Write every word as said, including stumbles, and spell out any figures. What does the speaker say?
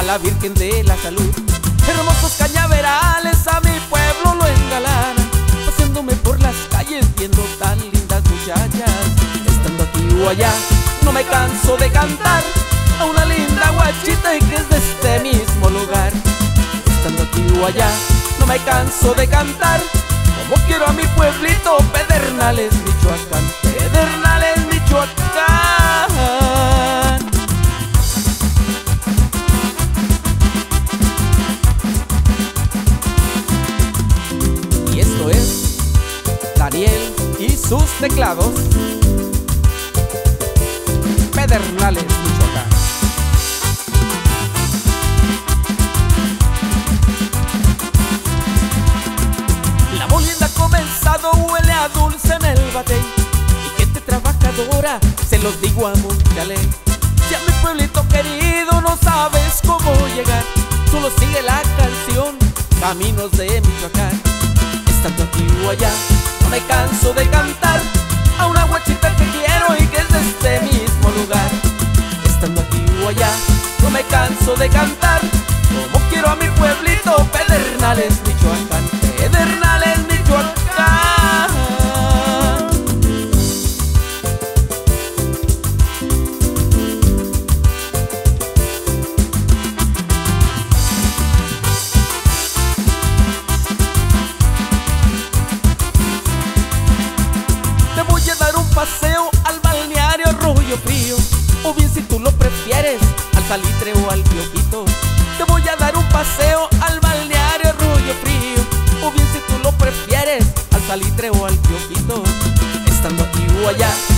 la Virgen de la Salud. Hermosos cañaverales a mi pueblo lo engalanan, paseándome por las calles viendo tan lindas muchachas. Estando aquí o allá, no me canso de cantar a una linda guachita y que es de este mismo lugar. Estando aquí o allá, no me canso de cantar como quiero a mi pueblito, Pedernales, Michoacán. Pedernales, Michoacán. Y esto es Daniel y sus teclados, Pedernales, Michoacán. La molienda ha comenzado, huele a dulce en el batey, y gente trabajadora, se los digo a mucha ley. Si a mi pueblito querido no sabes cómo llegar, solo sigue la canción Caminos de Michoacán. Estando aquí o allá, no me canso de cantar a una guachita que quiero y que es de este mismo lugar. Estando aquí o allá, no me canso de cantar como quiero a mi pueblito, Pedernales, Michoacán. Pedernales, Michoacán. Te voy a dar un paseo al balneario Arroyo Frío, o bien si tú lo prefieres, al Salitre o al Piojito. Te voy a dar un paseo al balneario Arroyo Frío, o bien si tú lo prefieres, al Salitre o al Piojito. Estando aquí o allá,